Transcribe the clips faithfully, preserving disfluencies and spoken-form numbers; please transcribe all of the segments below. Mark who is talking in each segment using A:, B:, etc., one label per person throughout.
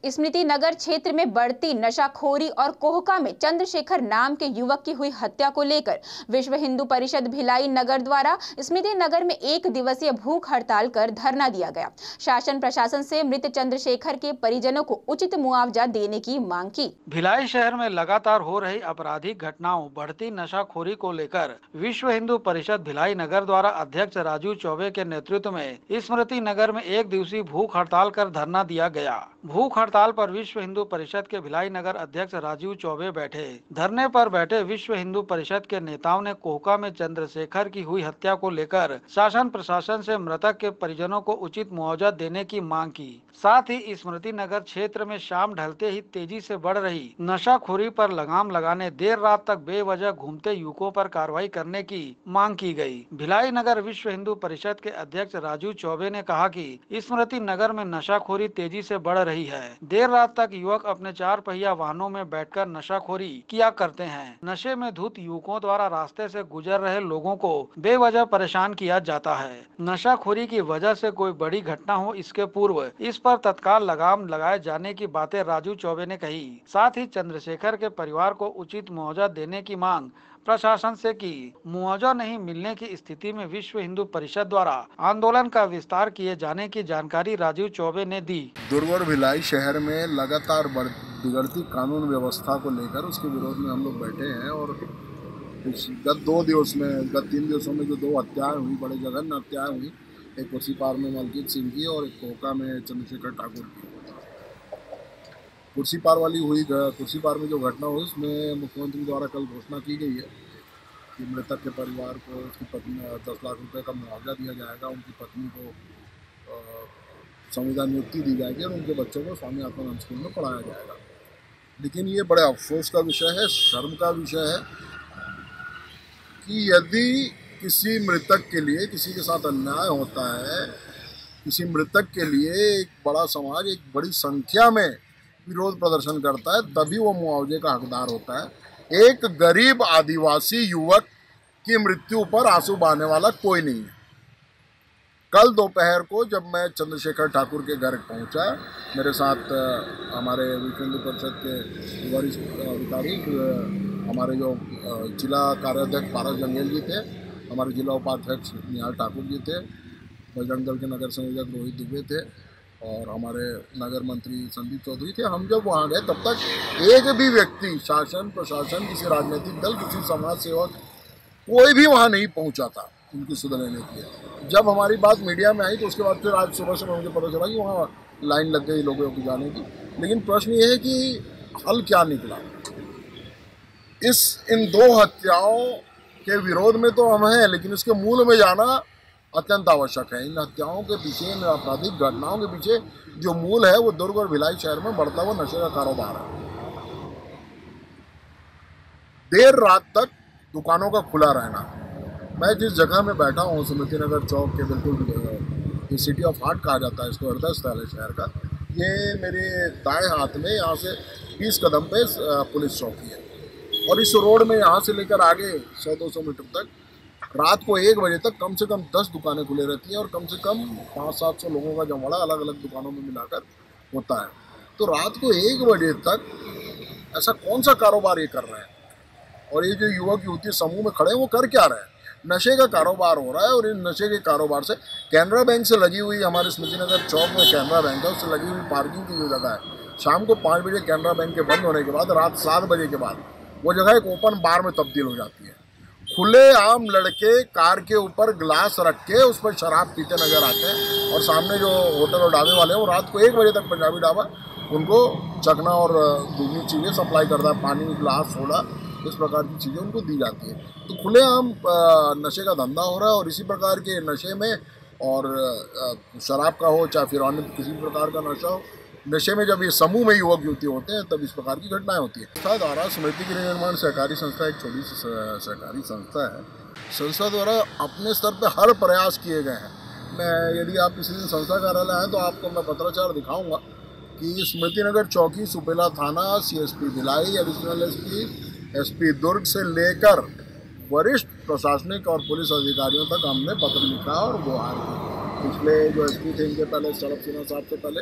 A: स्मृति नगर क्षेत्र में बढ़ती नशाखोरी और कोहका में चंद्रशेखर नाम के युवक की हुई हत्या को लेकर विश्व हिंदू परिषद भिलाई नगर द्वारा स्मृति नगर में एक दिवसीय भूख हड़ताल कर धरना दिया गया। शासन प्रशासन से मृत चंद्रशेखर के परिजनों को उचित मुआवजा देने की मांग की।
B: भिलाई शहर में लगातार हो रही आपराधिक घटनाओं, बढ़ती नशाखोरी को लेकर विश्व हिंदू परिषद भिलाई नगर द्वारा अध्यक्ष राजू चौबे के नेतृत्व में स्मृति नगर में एक दिवसीय भूख हड़ताल कर धरना दिया गया। भूख हड़ताल पर विश्व हिंदू परिषद के भिलाई नगर अध्यक्ष राजू चौबे बैठे। धरने पर बैठे विश्व हिंदू परिषद के नेताओं ने कोहका में चंद्रशेखर की हुई हत्या को लेकर शासन प्रशासन से मृतक के परिजनों को उचित मुआवजा देने की मांग की। साथ ही स्मृति नगर क्षेत्र में शाम ढलते ही तेजी से बढ़ रही नशाखोरी पर लगाम लगाने देर रात तक बेवजह घूमते युवकों पर कार्रवाई करने की मांग की गई। भिलाई नगर विश्व हिंदू परिषद के अध्यक्ष राजू चौबे ने कहा कि स्मृति नगर में नशाखोरी तेजी से बढ़ रही है। देर रात तक युवक अपने चार पहिया वाहनों में बैठकर नशाखोरी किया करते हैं। नशे में धुत युवकों द्वारा रास्ते से गुजर रहे लोगों को बेवजह परेशान किया जाता है। नशाखोरी की वजह से कोई बड़ी घटना हो, इसके पूर्व इस पर तत्काल लगाम लगाए जाने की बातें राजू चौबे ने कही। साथ ही चंद्रशेखर के परिवार को उचित मुआवजा देने की मांग प्रशासन से की। मुआवजा नहीं मिलने की स्थिति में विश्व हिंदू परिषद द्वारा आंदोलन का विस्तार किए जाने की जानकारी राजू चौबे ने दी।
C: दुर्ग और भिलाई शहर में लगातार बिगड़ती कानून व्यवस्था को लेकर उसके विरोध में हम लोग बैठे हैं और गत दो दिवस में गत तीन दिवसों में जो दो हत्याएं हुई, बड़े जघन्य हत्याएं हुई, एक कुर्सी पार में मलकीत सिंह की और एक कोहका में चंद्रशेखर ठाकुर की। कुर्सी पार वाली हुई कुर्सी पार में जो घटना हुई उसमें मुख्यमंत्री द्वारा कल घोषणा की गई है कि मृतक के परिवार को उसकी पत्नी दस लाख रुपए का मुआवजा दिया जाएगा, उनकी पत्नी को संविदा नियुक्ति दी जाएगी और उनके बच्चों को स्वामी आत्मानंद स्कूल में पढ़ाया जाएगा। लेकिन ये बड़े अफसोस का विषय है, शर्म का विषय है कि यदि किसी मृतक के लिए किसी के साथ अन्याय होता है, किसी मृतक के लिए एक बड़ा समाज एक बड़ी संख्या में विरोध प्रदर्शन करता है, तभी वो मुआवजे का हकदार होता है। एक गरीब आदिवासी युवक की मृत्यु पर आंसू बहाने वाला कोई नहीं है। कल दोपहर को जब मैं चंद्रशेखर ठाकुर के घर पहुंचा, मेरे साथ हमारे विश्व हिंदू परिषद के वरिष्ठ अधिकारी, हमारे जो जिला कार्याध्यक्ष पारस जंगेल जी थे, हमारे जिला उपाध्यक्ष निहाल ठाकुर जी थे, बजरंग दल के नगर संयोजक रोहित दुबे थे और हमारे नगर मंत्री संदीप चौधरी थे। हम जब वहाँ गए तब तक एक भी व्यक्ति, शासन प्रशासन, किसी राजनीतिक दल, किसी समाज सेवक, कोई भी वहाँ नहीं पहुँचा था उनकी सुध लेने के लिए। जब हमारी बात मीडिया में आई तो उसके बाद फिर आज सुबह से मुझे पता चला कि वहाँ लाइन लग गई लोगों की जाने की। लेकिन प्रश्न ये है कि हल क्या निकला। इस इन दो हत्याओं के विरोध में तो हम हैं, लेकिन इसके मूल में जाना अत्यंत आवश्यक है। इन हत्याओं के पीछे, इन आपराधिक घटनाओं के पीछे जो मूल है वो दुर्ग और भिलाई शहर में बढ़ता हुआ नशे का कारोबार है। देर रात तक दुकानों का खुला रहना। मैं जिस जगह में बैठा हूँ, स्मृति नगर चौक के बिल्कुल सिटी ऑफ हार्ट कहा जाता है इसको, हृदय स्थल है शहर का। ये मेरे दाएं हाथ में यहाँ से बीस कदम पे पुलिस चौकी है और इस रोड में यहाँ से लेकर आगे सौ दो सौ मीटर तक रात को एक बजे तक कम से कम दस दुकानें खुले रहती हैं और कम से कम पाँच सात सौ लोगों का जमावड़ा अलग अलग दुकानों में मिलाकर होता है। तो रात को एक बजे तक ऐसा कौन सा कारोबार ये कर रहे हैं? और ये जो युवक युवती समूह में खड़े हैं वो कर क्या रहे हैं? नशे का कारोबार हो रहा है और इन नशे के कारोबार से कैनरा बैंक से लगी हुई, हमारे स्मृति नगर चौक में कैनरा बैंक है, उससे लगी हुई पार्किंग की जो जगह है, शाम को पाँच बजे कैनरा बैंक के बंद होने के बाद रात सात बजे के बाद वो जगह एक ओपन बार में तब्दील हो जाती है। खुले आम लड़के कार के ऊपर गिलास रख के उस पर शराब पीते नजर आते हैं और सामने जो होटल और ढाबे वाले हैं वो रात को एक बजे तक पंजाबी ढाबा उनको चखना और दूसरी चीज़ें सप्लाई करता है, पानी, गिलास, सोडा, इस प्रकार की चीज़ें उनको दी जाती है। तो खुले आम नशे का धंधा हो रहा है और इसी प्रकार के नशे में, और शराब का हो चाहे फिर अन्य किसी प्रकार का नशा हो, नशे में जब ये समूह में युवक युवती होते हैं तब इस प्रकार की घटनाएं होती है। संस्था द्वारा स्मृति गृह निर्माण सहकारी संस्था एक छोटी सी सहकारी संस्था है। संस्था द्वारा अपने स्तर पर हर प्रयास किए गए हैं। मैं यदि आप किसी दिन संस्था कार्यालय आए तो आपको मैं पत्राचार दिखाऊंगा कि स्मृति नगर चौकी, सुपेला थाना, C S P Bhilai, additional S P, S P Durg से लेकर वरिष्ठ प्रशासनिक और पुलिस अधिकारियों तक हमने पत्र लिखा और गुहार की। पिछले जो एस पी थे इनके पहले सड़क सिन्हा साहब से पहले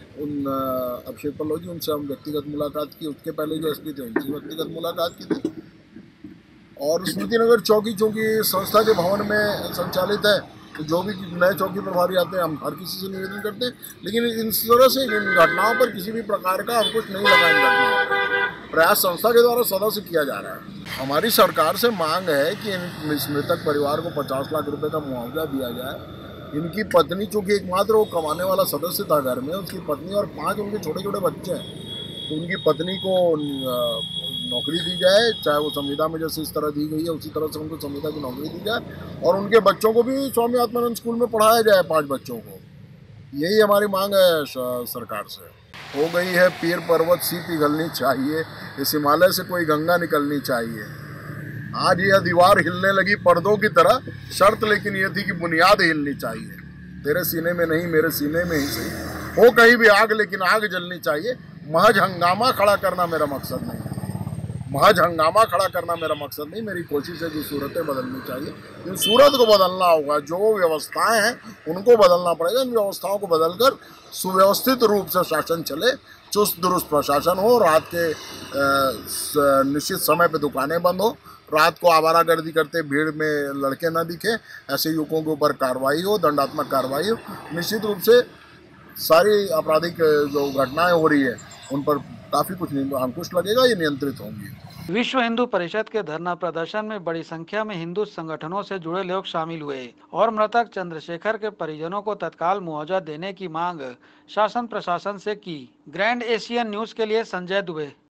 C: उन अ, अभिषेक पल्लव जी, उनसे हम व्यक्तिगत मुलाकात की। उसके पहले जो एसपी थे उनसे व्यक्तिगत मुलाकात की थी। और स्मृति नगर चौकी चूँकि संस्था के भवन में संचालित है, तो जो भी नए चौकी प्रभारी आते हैं हम हर किसी से निवेदन करते हैं, लेकिन इस तरह से इन घटनाओं पर किसी भी प्रकार का अंकुश नहीं लगा। इन घटनाओं पर प्रयास संस्था के द्वारा सदा से किया जा रहा है। हमारी सरकार से मांग है कि इन मृतक परिवार को पचास लाख रुपए का मुआवजा दिया जाए। इनकी पत्नी, चूँकि एकमात्र वो कमाने वाला सदस्य था घर में, उसकी पत्नी और पांच उनके छोटे छोटे बच्चे हैं, तो उनकी पत्नी को नौकरी दी जाए, चाहे वो संविदा में जैसे इस तरह दी गई है उसी तरह से उनको संविदा की नौकरी दी जाए, और उनके बच्चों को भी स्वामी आत्मानंद स्कूल में पढ़ाया जाए, पांच बच्चों को। यही हमारी मांग है सरकार से। हो गई है पीर पर्वत सी पिघलनी चाहिए, इस हिमालय से कोई गंगा निकलनी चाहिए। आज यह दीवार हिलने लगी पर्दों की तरह, शर्त लेकिन यह थी कि बुनियाद हिलनी चाहिए। तेरे सीने में नहीं मेरे सीने में ही सही, हो कहीं भी आग लेकिन आग जलनी चाहिए। महज हंगामा खड़ा करना मेरा मकसद नहीं है, महज हंगामा खड़ा करना मेरा मकसद नहीं। मेरी कोशिश है कि सूरतें बदलनी चाहिए, इन सूरत को बदलना होगा। जो व्यवस्थाएं हैं उनको बदलना पड़ेगा। इन व्यवस्थाओं को बदलकर सुव्यवस्थित रूप से शासन चले, चुस्त दुरुस्त प्रशासन हो, रात के निश्चित समय पे दुकानें बंद हो, रात को आवारागर्दी करते भीड़ में लड़के न दिखे, ऐसे युवकों के ऊपर कार्रवाई हो, दंडात्मक कार्रवाई हो। निश्चित रूप से सारी आपराधिक जो घटनाएं हो रही है उन पर काफी कुछ अंकुश लगेगा, ये नियंत्रित होंगी।
B: विश्व हिंदू परिषद के धरना प्रदर्शन में बड़ी संख्या में हिंदू संगठनों से जुड़े लोग शामिल हुए और मृतक चंद्रशेखर के परिजनों को तत्काल मुआवजा देने की मांग शासन प्रशासन से की। ग्रैंड एशियन न्यूज के लिए संजय दुबे।